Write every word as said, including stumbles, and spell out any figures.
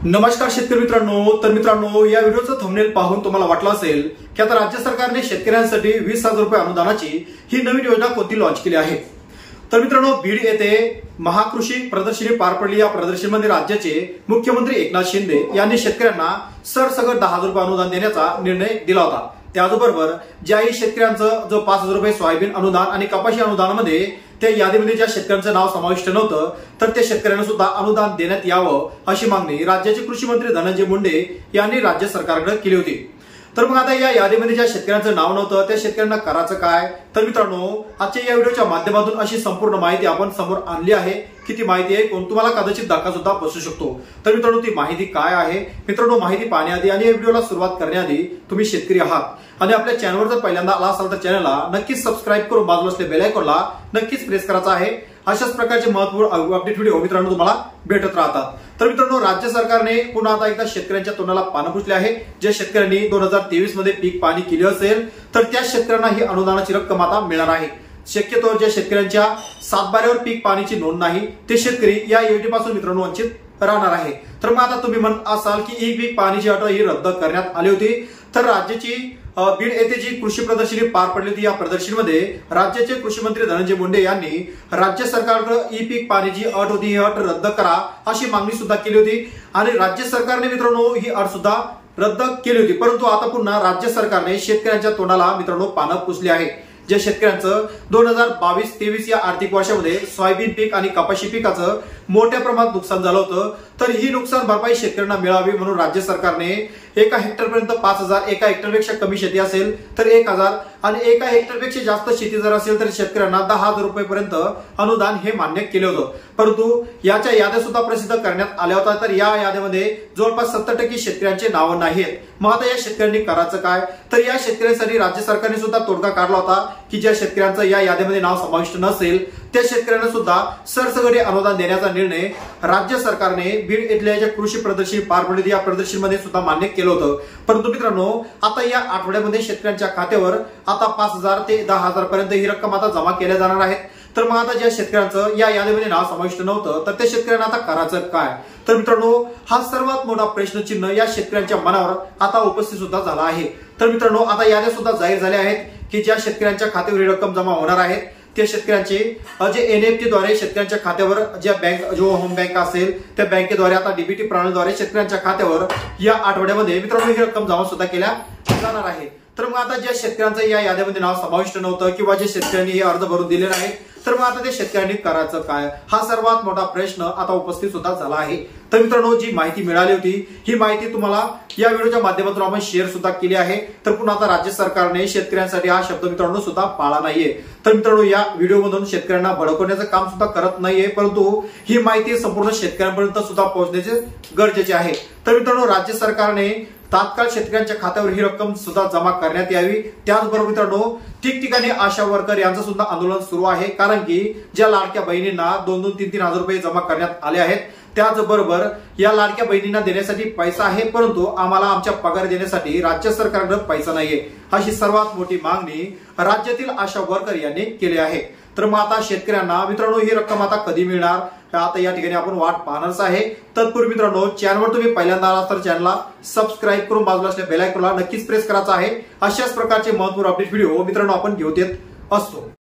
नमस्कार शेतकरी मित्रांनो। तर मित्रांनो, या व्हिडिओचं थंबनेल पाहून तुम्हाला वाटलं असेल की आता राज्य सरकारने शेतकऱ्यांसाठी वीस हजार रुपये अनुदानाची ही नवीन योजना कोणती लॉन्च केली आहे। तर मित्रांनो, बीड येथे महाकृषी प्रदर्शनी पार पडली। या प्रदर्शनीमध्ये राज्याचे मुख्यमंत्री एकनाथ शिंदे यांनी शेतकऱ्यांना सरसकट दहा हजार रुपये अनुदान देण्याचा निर्णय दिला होता। त्याचबरोबर ज्याही शेतकऱ्यांचं जो पाच हजार रुपये सोयाबीन अनुदान आणि कपाशी अनुदानामध्ये त्या यादीमध्ये ज्या शेतकऱ्यांचं नाव समाविष्ट नव्हतं तर त्या शेतकऱ्यांना सुद्धा अनुदान देण्यात यावं अशी मागणी राज्याचे कृषी मंत्री धनंजय मुंडे यांनी राज्य सरकारकडे केली होती। तर मग आता या यादीमध्ये ज्या शेतकऱ्यांचं नाव नव्हतं त्या शेतकऱ्यांना करायचं काय? तर मित्रांनो, आजच्या या व्हिडिओच्या माध्यमातून अशी संपूर्ण माहिती आपण समोर आणली आहे की ती माहिती आहे कोण तुम्हाला कदाचित धक्का सुद्धा बसू शकतो। तर मित्रांनो, ती माहिती काय आहे? मित्रांनो, माहिती पाहण्याआधी आणि या व्हिडिओला सुरुवात करण्याआधी तुम्ही शेतकरी आहात आणि आपल्या चॅनलवर जर पहिल्यांदा आला असाल तर चॅनलला नक्कीच सबस्क्राईब करून बाजूला असलेल्या बेल आयकॉनला नक्कीच प्रेस करायचा आहे। अशाच प्रकारचे महत्त्वपूर्ण अपडेट व्हिडिओ मित्रांनो तुम्हाला भेटत राहतात। तर मित्रांनो, राज्य सरकारने पुन्हा आता एकदा शेतकऱ्यांच्या तोंडाला पानं पुसले आहे। ज्या शेतकऱ्यांनी दोन हजार तेवीस मध्ये पीक पाणी केले असेल तर त्या शेतकऱ्यांना ही अनुदानाची रक्कम आता मिळणार आहे। शक्यतो ज्या शेतकऱ्यांच्या सातबाऱ्यावर पीक पाणीची नोंद नाही ते शेतकरी या योजनेपासून मित्रांनो वंचित राहणार आहे। तर मग आता तुम्ही म्हणत असाल की ही पीक पाणीची अट ही रद्द करण्यात आली होती। तर राज्याची बीड येथे जी कृषी प्रदर्शनी पार पडली होती, या प्रदर्शनीमध्ये राज्याचे कृषी मंत्री धनंजय मुंडे यांनी राज्य सरकारकडे ई पीक पाणीची अट होती ही अट रद्द करा अशी मागणी सुद्धा केली होती आणि राज्य सरकारने मित्रांनो ही अट सुद्धा रद्द केली होती। परंतु आता पुन्हा राज्य सरकारने शेतकऱ्यांच्या तोंडाला मित्रांनो पानं पुसली आहे। ज्या शेतकऱ्यांचं दोन हजार बावीस तेवीस या आर्थिक वर्षामध्ये सोयाबीन पीक आणि कपाशी पिकाचं मोठ्या प्रमाणात नुकसान झालं होतं तर ही नुकसान भरपाई शेतकऱ्यांना मिळावी म्हणून राज्य सरकारने एका हेक्टरपर्यंत पाच हजार, एका हेक्टरपेक्षा कमी शेती असेल तर एक हजार आणि एका हेक्टरपेक्षा जास्त शेती जर असेल तर शेतकऱ्यांना दहा हजार रुपयेपर्यंत अनुदान हे मान्य केलं होतं। परंतु याच्या याद्या सुद्धा प्रसिद्ध करण्यात आल्या होत्या। तर या याद्यामध्ये जवळपास सत्तर टक्के शेतकऱ्यांचे नाव नाहीत। मग आता या शेतकऱ्यांनी करायचं काय? तर या शेतकऱ्यांसाठी राज्य सरकारने सुद्धा तोडगा काढला होता की ज्या शेतकऱ्यांचं या यादीमध्ये नाव समाविष्ट नसेल त्या शेतकऱ्यांना सुद्धा सरसकट अनुदान देण्याचा निर्णय राज्य सरकारने बीड येथल्या ज्या कृषी प्रदर्शनी पार पडली या प्रदर्शनीमध्ये सुद्धा मान्य केलं होतं। परंतु मित्रांनो, आता या आठवड्यामध्ये शेतकऱ्यांच्या खात्यावर आता पाच हजार ते दहा हजार पर्यंत ही रक्कम आता जमा केल्या जाणार आहेत। तर मग आता ज्या शेतकऱ्यांचं या यादीमध्ये नाव समाविष्ट नव्हतं तर त्या शेतकऱ्यांना आता करायचं काय? तर मित्रांनो, हा सर्वात मोठा प्रश्नचिन्ह या शेतकऱ्यांच्या मनावर आता उपस्थित सुद्धा झाला आहे। तर मित्रांनो, आता याद्या सुद्धा जाहीर झाल्या आहेत की ज्या शेतकऱ्यांच्या खात्यावर ही रक्कम जमा होणार आहेत त्या शेतकऱ्यांचे जे एनईएफटी द्वारे शेतकऱ्यांच्या खात्यावर ज्या बँक जो होम बँक असेल त्या बँकेद्वारे आता डीबीटी प्रणालीद्वारे शेतकऱ्यांच्या खात्यावर या आठवड्यामध्ये मित्रांनो ही रक्कम जमा सुद्धा केल्या जाणार आहे। तर मग आता ज्या शेतकऱ्यांचं या यादीमध्ये नाव समाविष्ट नव्हतं किंवा जे शेतकऱ्यांनी हे अर्ज भरून दिले नाही तर मग आता ते शेतकऱ्यांनी करायचं काय? हा सर्वात मोठा प्रश्न आता उपस्थित सुद्धा झाला आहे। तर मित्रांनो, जी माहिती मिळाली होती ही माहिती तुम्हाला या व्हिडिओच्या माध्यमातून आपण शेअर सुद्धा केली आहे। तर पुन्हा आता राज्य सरकारने शेतकऱ्यांसाठी हा शब्द मित्रांनो सुद्धा पाळला नाहीये। तर मित्रांनो, या व्हिडिओमधून शेतकऱ्यांना भडकवण्याचं काम सुद्धा करत नाहीये, परंतु ही माहिती संपूर्ण शेतकऱ्यांपर्यंत सुद्धा पोहोचण्याचे गरजेचे आहे। तर मित्रांनो, राज्य सरकारने तात्काळ शेतकऱ्यांच्या खात्यावर ही रक्कम सुद्धा जमा करण्यात यावी। त्याचबरोबर मित्रांनो, ठिकठिकाणी आशा वर्कर यांचं सुद्धा आंदोलन सुरू आहे कारण की ज्या लाडक्या बहिणींना दोन दोन तीन तीन हजार रुपये जमा करण्यात आले आहेत त्याचबरोबर या लाडक्या बहिणींना देण्यासाठी पैसा आहे परंतु आम्हाला आमच्या पगार देण्यासाठी राज्य सरकारकडे पैसा नाहीये अशी सर्वात मोठी मागणी राज्यातील आशा वर्कर यांनी केली आहे। तर मग आता शेतकऱ्यांना मित्रांनो ही रक्कम आता कधी मिळणार आता या ठिकाणी आपण वाट पाहणारच आहे। तत्पूर्वी मित्रांनो, चॅनलवर तुम्ही पहिल्यांदा आलात तर चॅनलला सबस्क्राईब करून बाजूला असलेल्या बेल आयकॉनला नक्कीच प्रेस करायचा आहे। अशाच प्रकारचे महत्त्वपूर्ण अपडेट व्हिडिओ मित्रांनो आपण घेऊन येत असतो।